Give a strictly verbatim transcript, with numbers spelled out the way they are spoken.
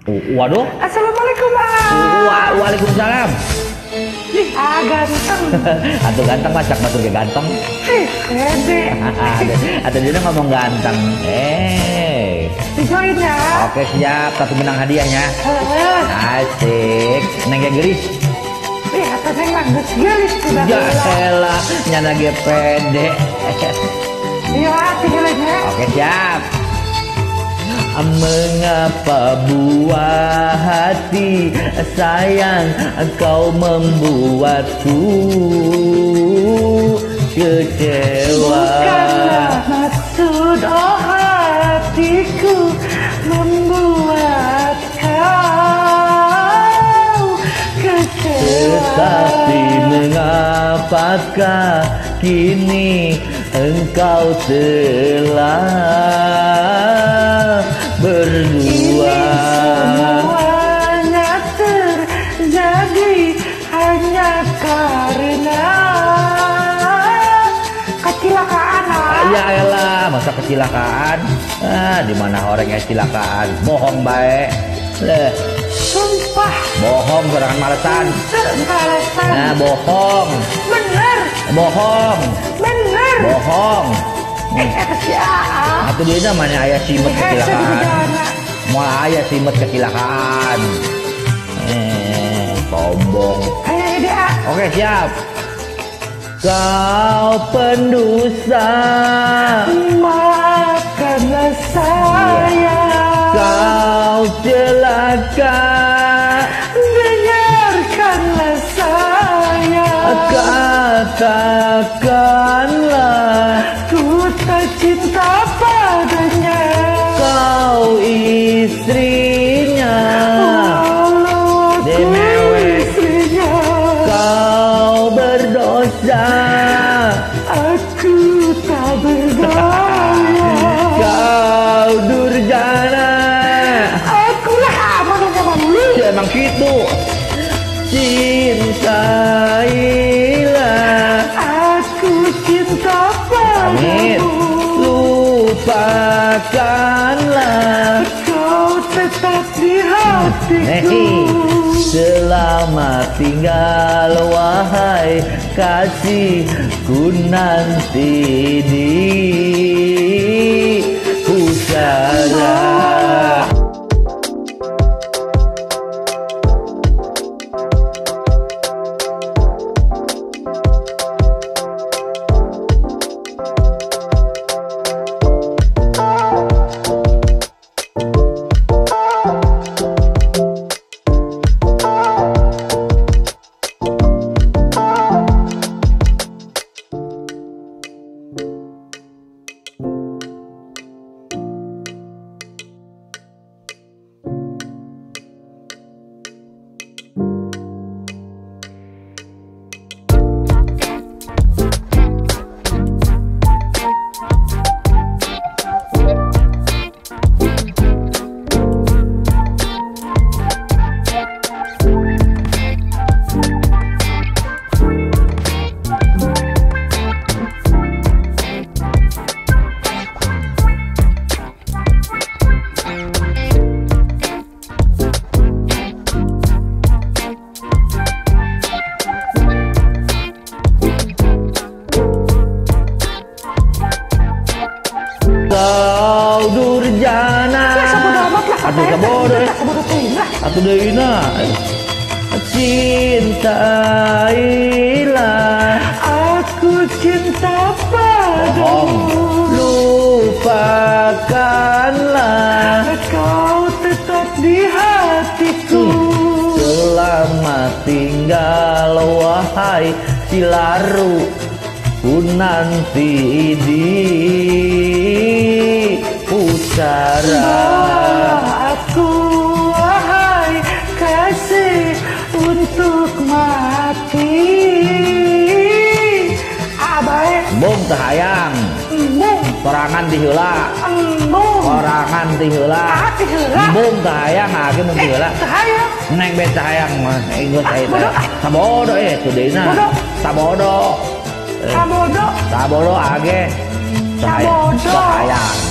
Waduh. Assalamualaikum, ah. Wa Waalaikumsalam. Ih, ah, ganteng. Atau ganteng macak batur ke ganteng. Ih, pede. Atau dia ngomong ganteng. Eh. Dijoin ya. Oke, siap. Satu benang hadiahnya. Heeh. Asik. Neng ge geris. Ih, atuh neng mah geus geulis sudah. Ya elah, nyana ge pede. Iya, tinggalnya. Oke, siap. Mengapa buah hati sayang kau membuatku kecewa? Bukanlah maksud oh hatiku membuat kau kecewa. Tetapi mengapakah kini engkau telah berdua? Semuanya terjadi hanya karena kecelakaan. Ya elah, masa kecelakaan? Ah, di mana orangnya kecelakaan? Bohong baik. Leh, Sumpah. bohong serangan malesan. Malesan. Nah, bohong. Bener. Bohong. Bener. Bohong. Eh, kata si Aa. Atau dia namanya ayah simet kecelakaan. Mau ayah simet kecelakaan. Eh, sombong. Kayak dia. Oke, siap. Kau pendosa, maafkanlah saya. kau celaka, dengarkanlah saya. Katakanlah Ku tak cinta padanya. kau istrinya. Walau aku Demewe. istrinya, Kau berdosa, aku tak berdaya. kau durjana. Akulah aman sama lu. Ya, emang gitu. Cintailah, Aku cinta Amin. padamu. Lupakanlah, Kau tetap di hatiku. Nehi. Selamat tinggal wahai kasihku nanti di pusara. Kau durjana. Aduh, sabodo. Atuh deuna. Cintailah, Aku cinta padamu. lupakanlah. Kau tetap di hatiku. Selamat tinggal wahai si laru, ku nanti di pusara. Aku wahai kasih untuk mati. Abai. Embung teh hayang, Embung. sorangan di heula. Embung. Sorangan di heula. Ah, di heula. Embung teh hayang, age mun di heula. Cahaya. Neng be teh hayang mah ingus Ah, aya teh. bodoh. Sabodo eh teu deuna. Bodoh. Sabodo. Eh, Sabodo. Sabodo age. Sabodo. Hayang.